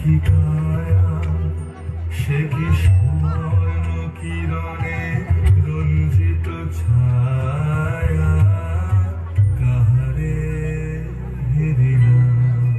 সে কি সুবর্ণ কিরণে রঞ্জিত ছায়া কাহারে হেরিলাম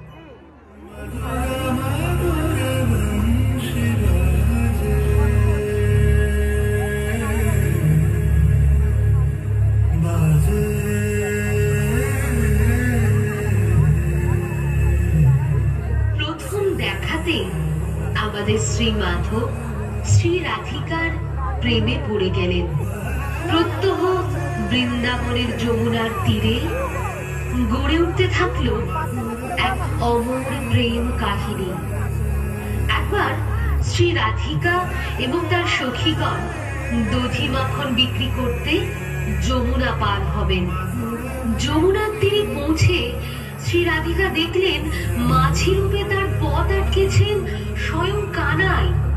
প্রথম দেখাতে আমাদের শ্রী মাধব শ্রী রাধিকার প্রেমে পড়ে গেলেন। প্রত্যহ বৃন্দাবনের যমুনার তীরে গড়ে উঠতে থাকলো এক অমর প্রেম কাহিনী। একবার শ্রী রাধিকা এবং তার সখীগণ দধি মাখন বিক্রি করতে যমুনা পার হবেন। যমুনার তীরে পৌঁছে শ্রী রাধিকা দেখলেন মাঝি রূপে তার পথ আটকেছেন স্বয়ং কানাই।